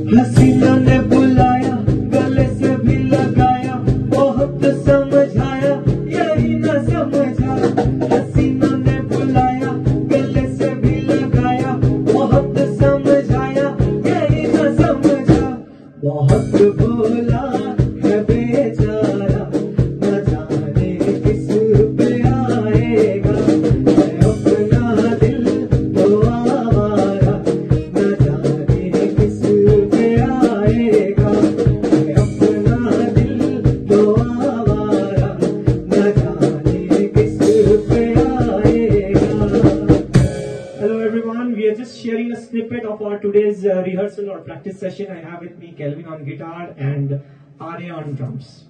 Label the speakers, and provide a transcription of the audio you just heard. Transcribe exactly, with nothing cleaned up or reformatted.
Speaker 1: हसीनों ने बुलाया, गले से भी लगाया, बहुत समझाया, यही न समझा। हसीनों ने बुलाया, गले से भी लगाया, बहुत समझाया, यही न समझा। बहुत बोला है बेचारा, न जाने किस पे आएगा। मैं अपना दिल तो आवारा, न जाने किस पे आएगा। मैं अपना दिल तो आवारा, न जाने किस पे आएगा। Hello everyone, we are just sharing a snippet of our today's uh, rehearsal or practice session. I have with me Kelvin on guitar and Arya on drums.